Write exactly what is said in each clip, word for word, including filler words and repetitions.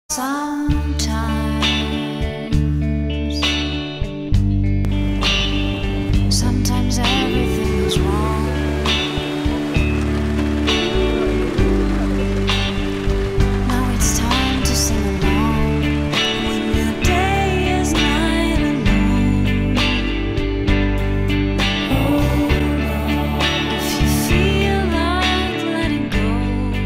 Sometimes, sometimes everything is wrong. Now it's time to sing along when your day is night alone. Hold on if you feel like letting go.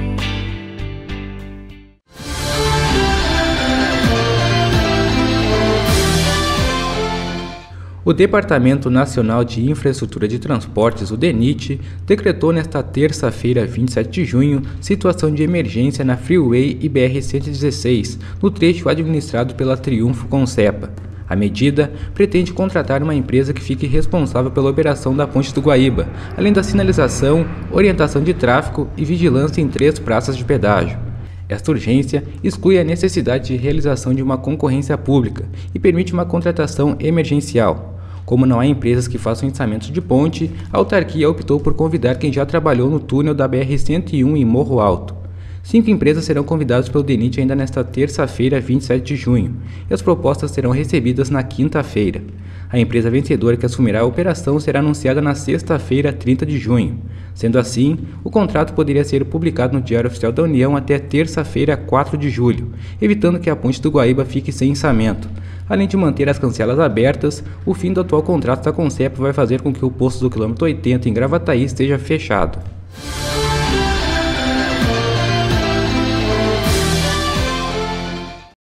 O Departamento Nacional de Infraestrutura de Transportes, o DENIT, decretou nesta terça-feira, vinte e sete de junho, situação de emergência na Freeway e B R cento e dezesseis, no trecho administrado pela Triunfo Concepa. A medida pretende contratar uma empresa que fique responsável pela operação da Ponte do Guaíba, além da sinalização, orientação de tráfego e vigilância em três praças de pedágio. Esta urgência exclui a necessidade de realização de uma concorrência pública e permite uma contratação emergencial. Como não há empresas que façam içamentos de ponte, a autarquia optou por convidar quem já trabalhou no túnel da B R cento e um em Morro Alto. Cinco empresas serão convidadas pelo DENIT ainda nesta terça-feira, vinte e sete de junho, e as propostas serão recebidas na quinta-feira. A empresa vencedora que assumirá a operação será anunciada na sexta-feira, trinta de junho. Sendo assim, o contrato poderia ser publicado no Diário Oficial da União até terça-feira, quatro de julho, evitando que a Ponte do Guaíba fique sem içamento. Além de manter as cancelas abertas, o fim do atual contrato da Concepa vai fazer com que o posto do quilômetro oitenta em Gravataí esteja fechado.